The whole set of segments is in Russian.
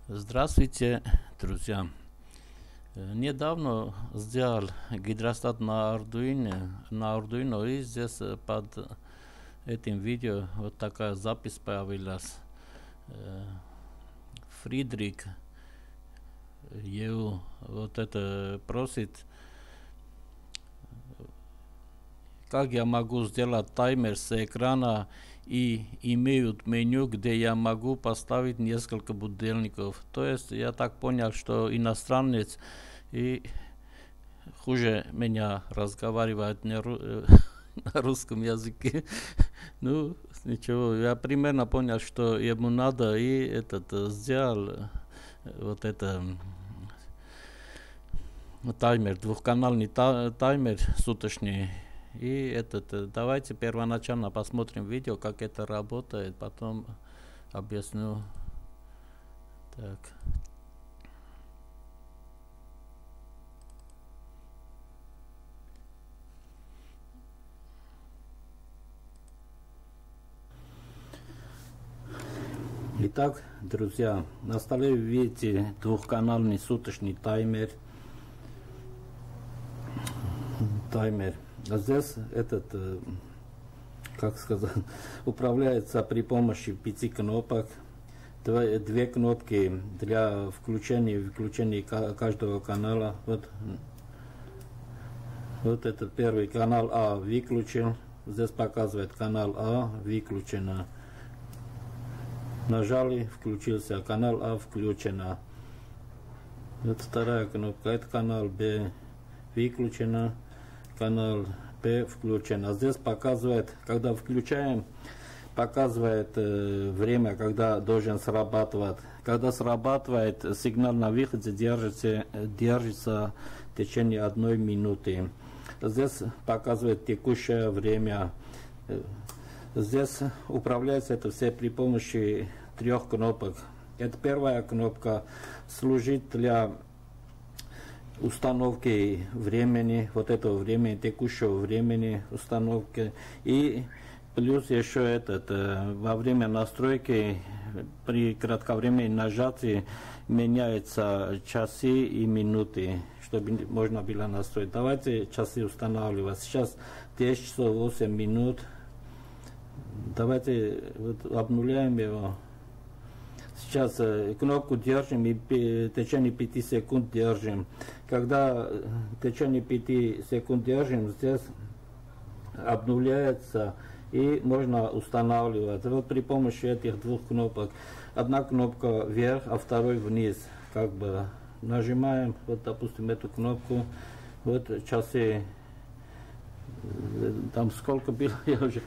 Здравствуйте, друзья! Недавно сделал гидростат на Arduino, и здесь под этим видео вот такая запись появилась. Фридрик Ю вот это просит, как я могу сделать таймер с экрана, и имеют меню, где я могу поставить несколько будильников. То есть я так понял, что иностранец и хуже меня разговаривает на русском языке. Ну, ничего, я примерно понял, что ему надо, и сделал вот это таймер, двухканальный таймер суточный. И давайте первоначально посмотрим видео, как это работает, потом объясню. Так. Итак, друзья, на столе вы видите двухканальный суточный таймер. А здесь как сказать, управляется при помощи 5 кнопок. Две кнопки для включения и выключения каждого канала. Вот это первый канал А выключен. Здесь показывает канал А выключено. Нажали, включился канал А, включено. Вот вторая кнопка, это канал Б выключено. Канал Б включен. А здесь показывает, когда включаем, показывает время, когда должен срабатывать. Когда срабатывает, сигнал на выходе держится в течение 1 минуты. Здесь показывает текущее время. Здесь управляется это все при помощи 3 кнопок. Это первая кнопка служит для установки времени, вот этого времени, текущего времени установки. И плюс еще во время настройки при кратковременном нажатии меняются часы и минуты, чтобы можно было настроить. Давайте часы устанавливать. Сейчас 10 часов 8 минут. Давайте обнуляем его. Сейчас кнопку держим и в течение 5 секунд держим. Когда в течение 5 секунд держим, здесь обнуляется и можно устанавливать. Вот при помощи этих 2 кнопок. Одна кнопка вверх, а второй вниз. Как бы нажимаем, вот допустим эту кнопку. Вот часы. Там сколько было, я уже...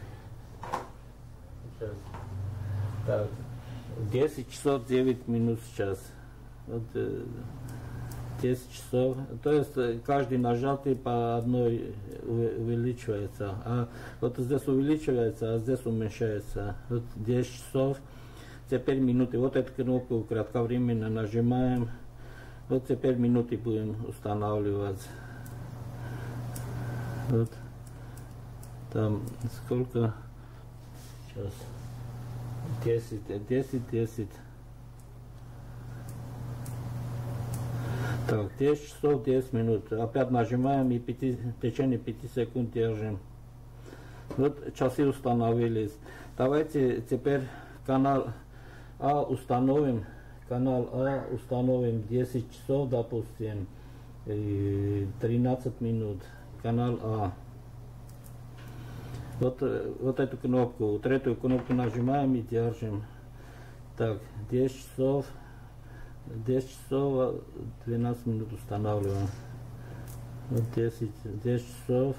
Так. 10 часов 9 минут сейчас. Вот 10 часов. То есть каждый нажатый по одной увеличивается. А вот здесь увеличивается, а здесь уменьшается. Вот 10 часов. Теперь минуты. Вот эту кнопку кратковременно нажимаем. Вот теперь минуты будем устанавливать. Вот. Там сколько? Сейчас. 10. Так, 10 часов 10 минут. Опять нажимаем и в течение 5 секунд держим. Вот часы установились. Давайте теперь канал А установим. Канал А установим 10 часов, допустим, и 13 минут. Канал А. Вот эту кнопку, третью кнопку нажимаем и держим. Так, 10 часов 12 минут устанавливаем. Вот 10 часов.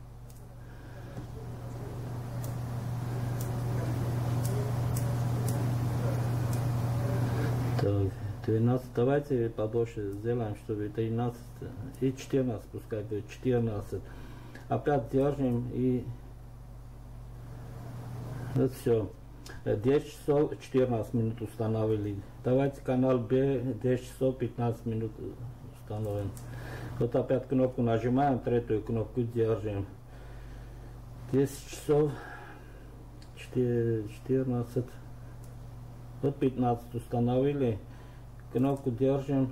Так, 12, давайте побольше сделаем, чтобы 13 и 14, пускай будет 14. Опять держим и вот все. 10 часов 14 минут установили. Давайте канал Б 10 часов 15 минут установим. Вот опять кнопку нажимаем, третью кнопку держим. 10 часов 14. Вот 15 установили. кнопку держим.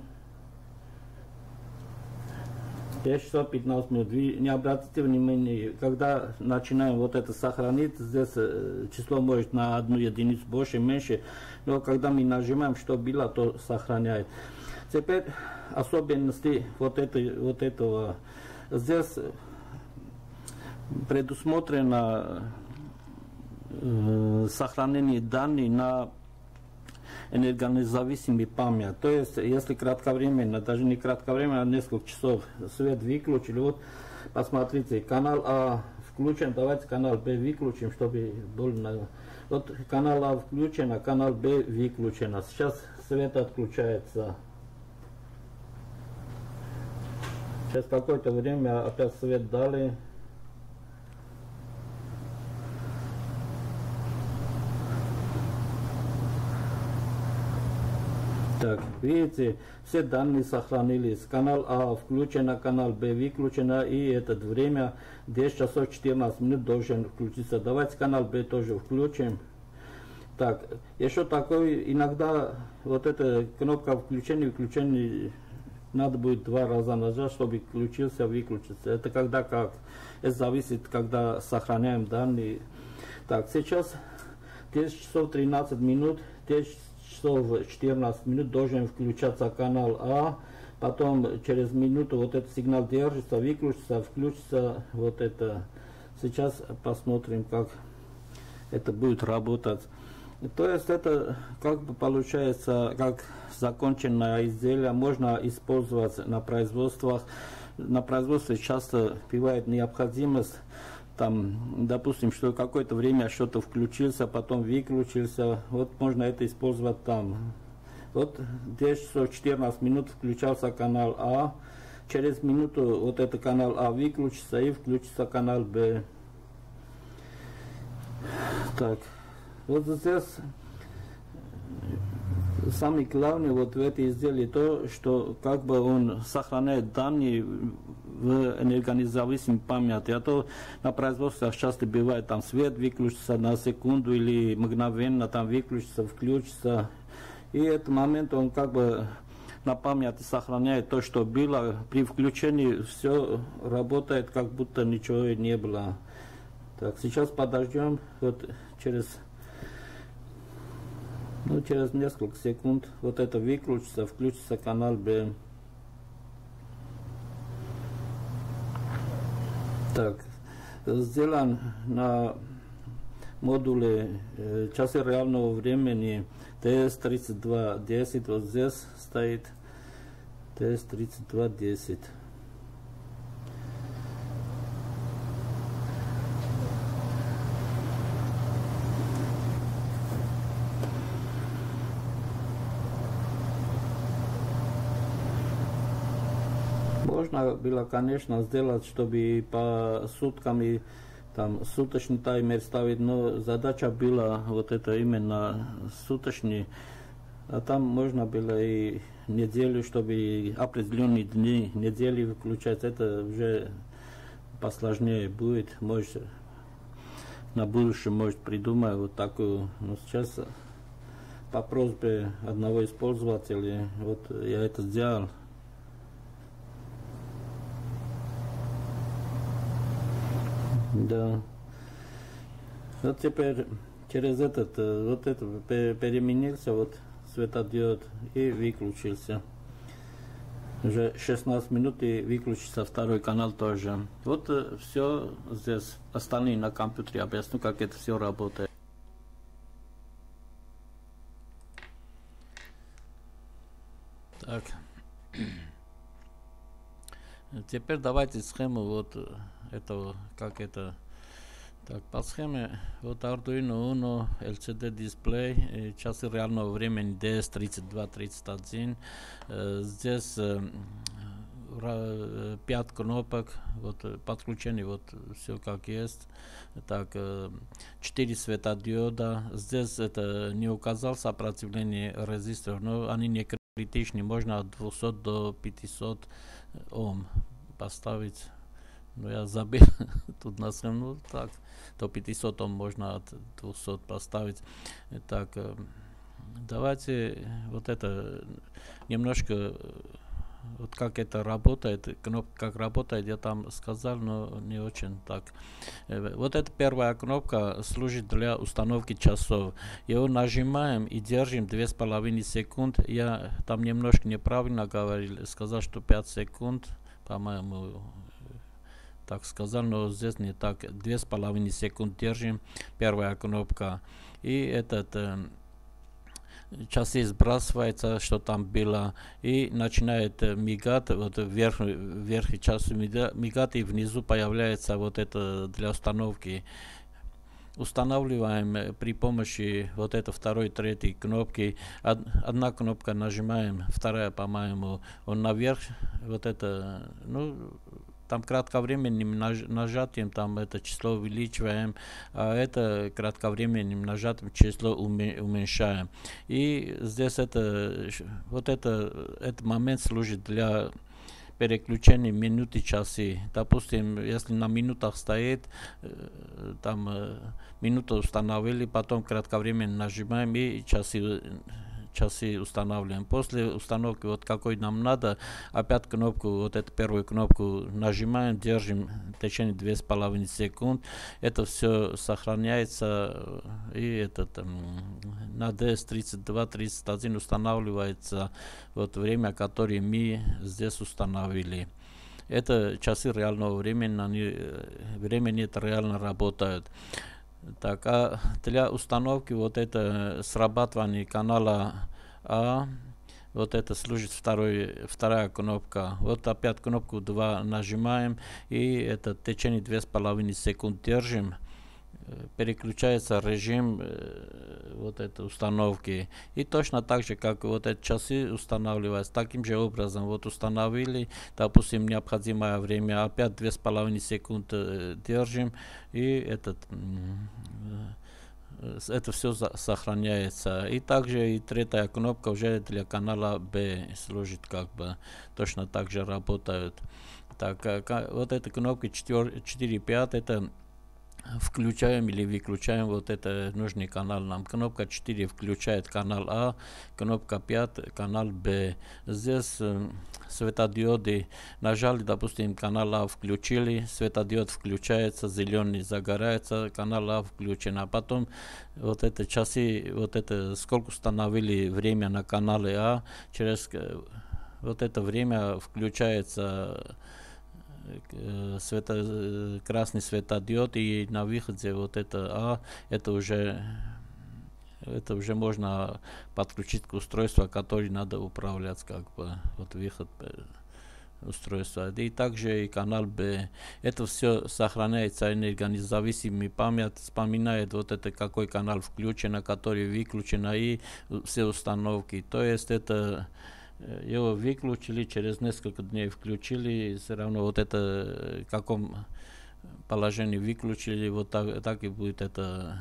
10 часов 15 минут. Вы не обратите внимания, когда начинаем вот это сохранить, здесь число может на одну единицу больше, меньше, но когда мы нажимаем, что было, то сохраняет. Теперь особенности вот этого. Здесь предусмотрено сохранение данных на энергонезависимый память. То есть, если кратковременно, даже не кратковременно, а несколько часов свет выключили, вот посмотрите, канал А включен, давайте канал Б выключим, чтобы был на... Вот канал А включен, а канал Б выключен. Сейчас свет отключается. Через какое-то время опять свет дали. Так, видите, все данные сохранились. Канал А включен, а канал Б выключен, и это время 10 часов 14 минут должен включиться. Давайте канал Б тоже включим. Так, еще такой, иногда вот эта кнопка включения и выключения надо будет 2 раза нажать, чтобы включился, выключиться. Это когда как, это зависит, когда сохраняем данные. Так, сейчас 10 часов 13 минут, 10 часов 14 минут должен включаться канал А, потом через минуту вот этот сигнал держится, выключится, включится вот это. Сейчас посмотрим, как это будет работать. То есть это как бы получается как законченное изделие, можно использовать на производствах. На производстве часто бывает необходимость, там, допустим, что какое-то время что-то включился, потом выключился, вот можно это использовать там. Вот 10 часов 14 минут включался канал А, через минуту вот этот канал А выключится и включится канал Б. Так, вот здесь самое главное вот в этой изделии то, что как бы он сохраняет данные в энергонезависимой памяти. А то на производствах часто бывает, там свет выключится на секунду или мгновенно там выключится, включится. И этот момент он как бы на памяти сохраняет то, что было. При включении все работает, как будто ничего не было. Так, сейчас подождем, вот через несколько секунд вот это выключится, включится канал Б. Так, сделан на модуле часы реального времени TS3210, вот здесь стоит TS3210. Можно было, конечно, сделать, чтобы по суткам и там суточный таймер ставить, но задача была вот это именно суточный, а там можно было и неделю, чтобы определенные дни недели выключать, это уже посложнее будет, может на будущее может придумать вот такую, но сейчас по просьбе одного из пользователей вот я это сделал. Да. Вот теперь через этот, вот это переменился, вот светодиод и выключился. Уже 16 минут и выключится второй канал тоже. Вот все здесь. Остальные на компьютере объясню, как это все работает. Так. Теперь давайте схему вот этого, как это. Так, по схеме вот Arduino Uno, LCD дисплей, часы реального времени DS3231. Здесь 5 кнопок, вот подключение, вот все как есть. Так, 4 светодиода. Здесь это не указал сопротивление резисторов, но они не критичны, можно от 200 до 500 Ом поставить. Но я забыл тут на схему, ну так, до 500 Ом можно от 200 поставить. Так, Давайте вот это немножко, вот как это работает, кнопка как работает, я там сказал, но не очень так. Вот эта первая кнопка служит для установки часов. Его нажимаем и держим 2,5 секунд. Я там немножко неправильно говорил, сказал, что 5 секунд, по-моему, так сказал, но здесь не так. 2,5 секунд держим, первая кнопка. И этот часы сбрасывается, что там было, и начинает мигать, вот вверх час мигать, и внизу появляется вот это для установки. Устанавливаем при помощи вот этой второй, третьей кнопки. Одна кнопка нажимаем, вторая, по-моему, он наверх, вот это, ну, там кратковременным нажатием там это число увеличиваем, а это кратковременным нажатием число уменьшаем. И здесь этот момент служит для переключения минуты, часы. Допустим, если на минутах стоит, там минуту установили, потом кратковременно нажимаем и часы устанавливаем. После установки, вот какой нам надо, опять кнопку, вот эту первую кнопку нажимаем, держим в течение 2,5 секунд. Это все сохраняется, и на DS32-31 устанавливается вот время, которое мы здесь установили. Это часы реального времени это реально работают. Так, а для установки вот это срабатывание канала А, вот это служит вторая кнопка. Вот опять кнопку 2 нажимаем, и это в течение 2,5 секунд держим. Переключается режим вот этой установки. И точно так же, как вот эти часы устанавливаются, таким же образом вот установили, допустим, необходимое время, опять 2,5 секунд держим, и это все сохраняется. И также и третья кнопка уже для канала B служит, как бы точно так же работают. Так, вот эта кнопка 4-5, это включаем или выключаем вот это нужный канал нам. Кнопка 4 включает канал А, кнопка 5 канал Б. Здесь светодиоды нажали, допустим, канал А включили, светодиод включается, зеленый загорается, канал А включен. А потом вот это часы, вот это сколько установили время на канале А, через вот это время включается красный светодиод, и на выходе вот это это уже можно подключить к устройству, которое надо управлять, как бы вот выход устройства. И также и канал B. Это все сохраняется энергонезависимой память, вспоминает вот это какой канал включен, который выключен, и все установки. То есть это его выключили, через несколько дней включили, все равно вот это в каком положении выключили, вот так и будет это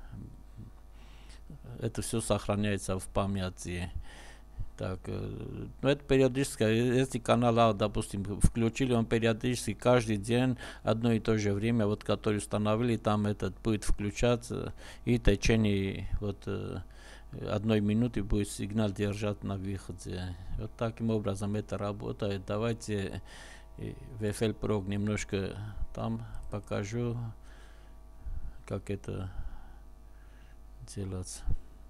все сохраняется в памяти. Так, ну это периодически, если канал, допустим, включили, он периодически каждый день одно и то же время, вот который установили, там этот будет включаться, и в течение вот 1 минуты будет сигнал держать на выходе. Вот таким образом это работает. Давайте в FL Pro немножко там покажу, как это делать.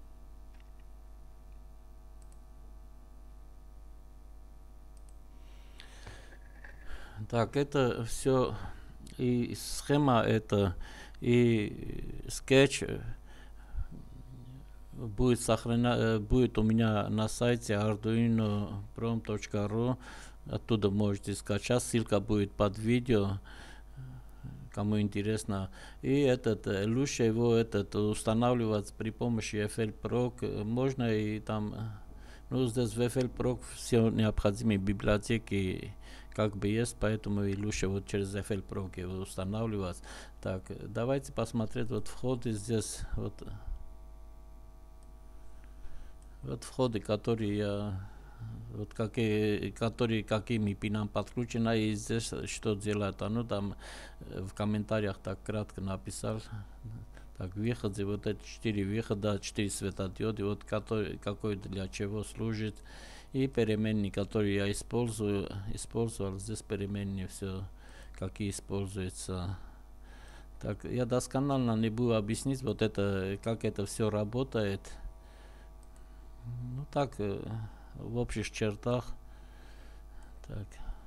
Так, это все и схема, это и скетч будет у меня на сайте arduinoprom.ru, оттуда можете скачать, ссылка будет под видео, кому интересно. И лучше его устанавливать при помощи FL Pro, можно и там, ну здесь в FL Pro все необходимые библиотеки как бы есть, поэтому и лучше вот через FL Pro его устанавливать. Так, давайте посмотреть вот входы здесь, вот входы, которые какими пинам подключены, и здесь что делать. Ну там в комментариях так кратко написал. Так, выходы, вот эти 4 выхода, 4 светодиоды, вот какой для чего служит. И переменник, который я использовал здесь переменные все, какие используются. Так, я досконально не буду объяснить вот это, как это все работает. Ну так, в общих чертах. Так.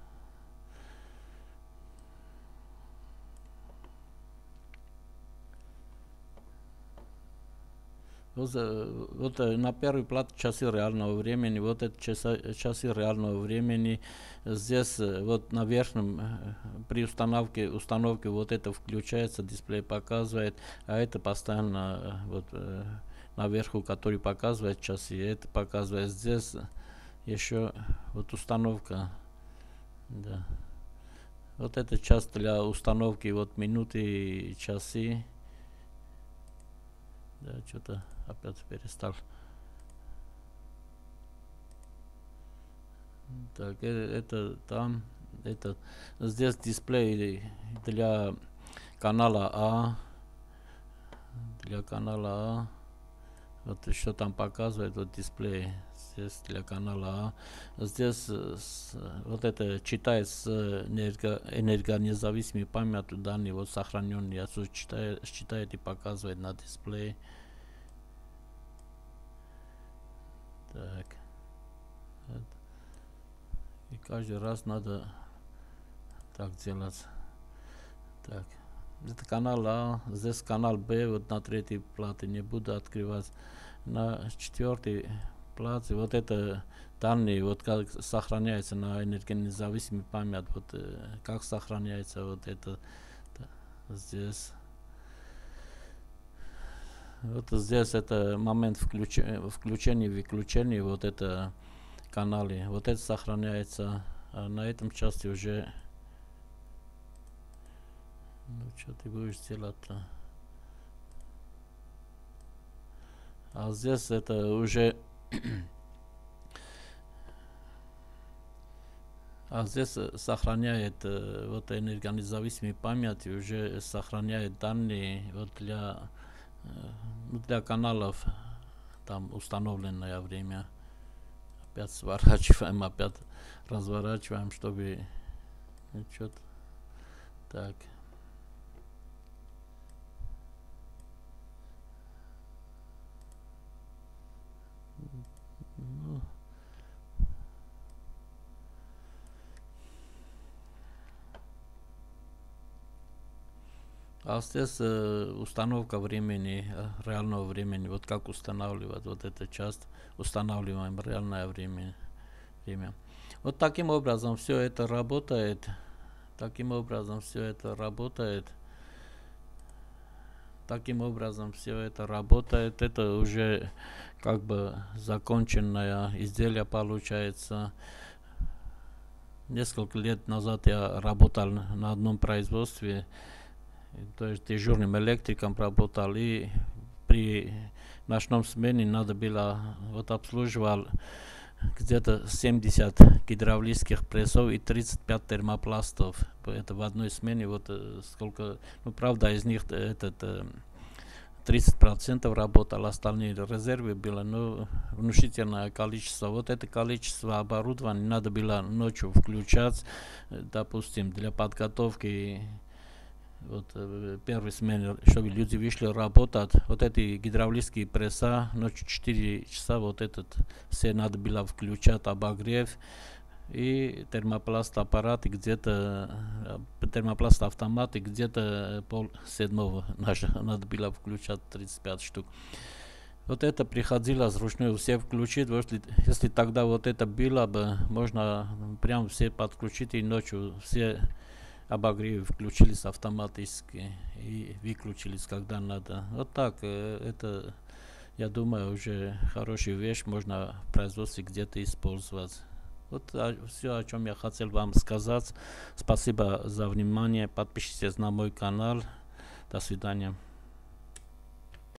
Вот на первый плат часы реального времени, вот это часы реального времени, здесь вот на верхнем при установке вот это включается, дисплей показывает, а это постоянно вот наверху, который показывает часы, это показывает здесь еще вот установка, да. Вот это час для установки вот минуты и часы. Да, что-то опять перестал. Так, это там, это здесь дисплей для канала А. Для канала А. Вот что там показывает, вот дисплей здесь для канала А. Здесь вот это читает с энергонезависимой памятью данные, вот сохраненные, считает и показывает на дисплее. Так. И каждый раз надо так делать. Так. Это канал А, здесь канал Б, вот на третьей плате не буду открывать. На четвертой плате вот это данные, вот как сохраняется на энергонезависимой память, вот как сохраняется вот это здесь. Вот здесь это момент включения, выключения, вот это каналы, вот это сохраняется, а на этом части уже, ну что ты будешь делать-то? А здесь это уже, а здесь сохраняет вот энергонезависимой памяти, уже сохраняет данные вот для каналов там установленное время. Опять сворачиваем, опять разворачиваем, чтобы что-то так. Ну. А здесь установка времени, реального времени, вот как устанавливать вот эту часть, устанавливаем реальное время. Вот таким образом все это работает. Таким образом все это работает. Это уже как бы законченное изделие получается. Несколько лет назад я работал на одном производстве, то есть дежурным электриком работал, и при ночном смене надо было, вот обслуживал где-то 70 гидравлических прессов и 35 термопластов. Это в одной смене, вот сколько, ну правда из них 30% работало, остальные резервы было, но внушительное количество. Вот это количество оборудования надо было ночью включать, допустим, для подготовки вот первой смены, чтобы люди вышли работать. Вот эти гидравлические пресса, ночью 4 часа, вот этот все надо было включать, обогрев. И термопласт аппараты где-то, термопласт автоматы где-то 6:30 надо было включать 35 штук. Вот это приходилось вручную все включить. Если тогда вот это было бы, можно прям все подключить, и ночью все обогревы включились автоматически и выключились, когда надо. Вот так, это, я думаю, уже хорошая вещь, можно в производстве где-то использовать. Вот все, о чем я хотел вам сказать. Спасибо за внимание. Подпишитесь на мой канал. До свидания.